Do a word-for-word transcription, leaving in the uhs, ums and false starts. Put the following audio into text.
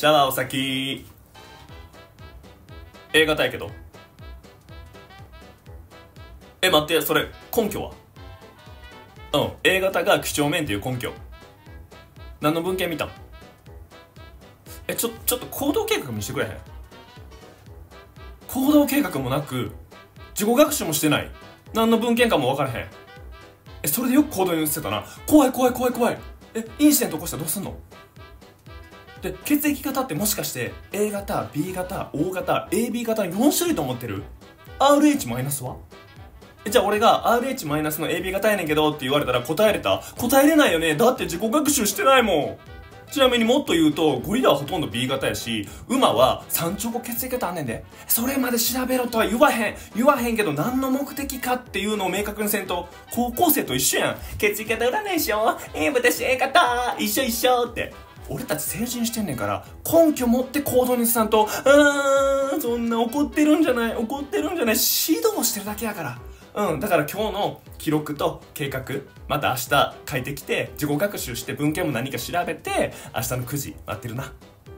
シャワーお先。 A 型やけど。え、待って、それ根拠は？うん、 A 型が几帳面っていう根拠。何の文献見たん？え、ちょ、ちょっと行動計画見してくれへん？行動計画もなく自己学習もしてない、何の文献かも分からへん。え、それでよく行動に移ってたな。怖い怖い怖い怖い。え、インシデント起こしたらどうすんの？で、血液型ってもしかして A 型、B 型、O 型、エービー 型のよん種類と思ってる？ アールエイチ マイナスは？え、じゃあ俺が アールエイチ マイナスの エービー 型やねんけどって言われたら答えれた？答えれないよね。だって自己学習してないもん。ちなみにもっと言うとゴリラはほとんど B 型やし、馬はさん兆個血液型あんねんで。それまで調べろとは言わへん言わへんけど、何の目的かっていうのを明確にせんと高校生と一緒やん。血液型占いしよう、えー、私 A 型一緒一緒って。俺たち成人してんねんから根拠持って行動に移さんと。うーん、そんな怒ってるんじゃない怒ってるんじゃない指導してるだけやから。うん、だから今日の記録と計画、また明日書いてきて自己学習して文献も何か調べて明日のくじ待ってるな。